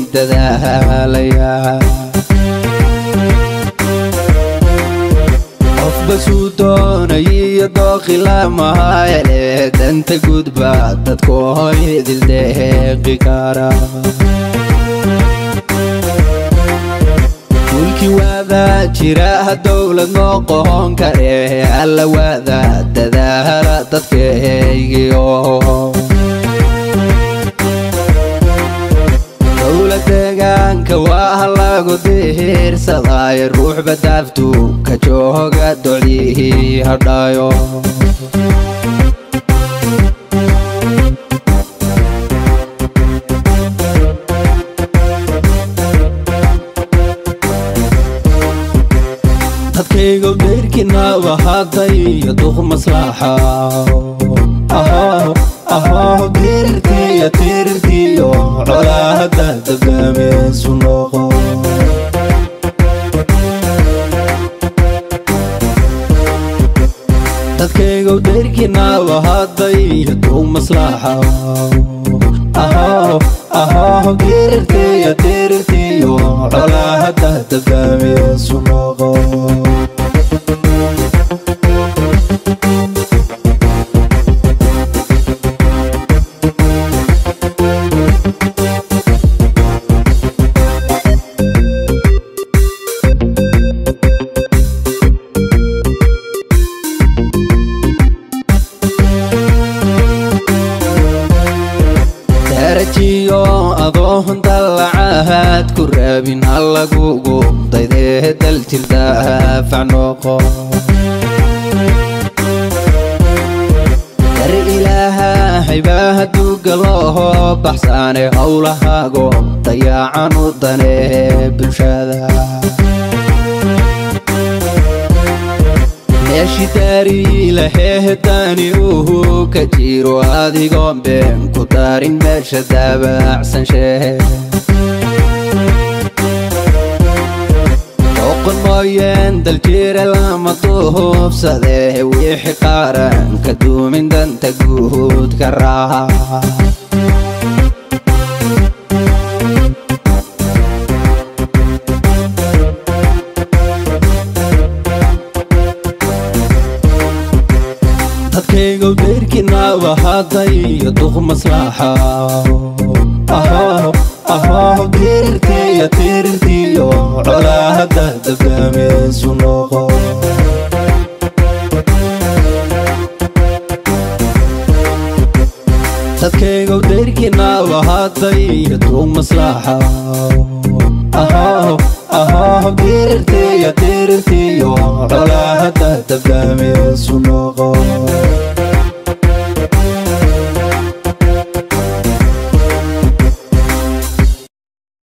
dadaalaya qof basuudoonaya dooqi lama hele danta gudba dadku idil deeqi kara mulki wada jira dawlad noqon kare alla wada dadaala dadkaygiyo deegaanka waa lagu diirsaday ruux badaaftu ka jooga docdii hadhayo dadkayga deerkina wahaday duq maslaxa تيرتيو على هذا دبامي سنوقو dadkayga deerkina wahaday duq maslaxa تيرتيو على هذا دبامي سنوقو أضوهن طلعات كرابين هلا قوقو ضيده دلتل دافع نوقو در إلها حباه دوق الله بحساني هولها قوم ضياعان وضاني بالشاذا ماشي داري لحيه تاني وهو كتير وهذي قوم بين كتارين ماشي دابع أحسن شيء فوق الموين دالجير لما طوف صديه ويحي قارن كدو من دان تقود كراها dadkayga deerkina wahaday duq maslaxa تيرتيو على هذا دبامي سنوقو dadkayga deerkina wahaday duq maslaxa تيرتيو على هذا دبامي سنوقو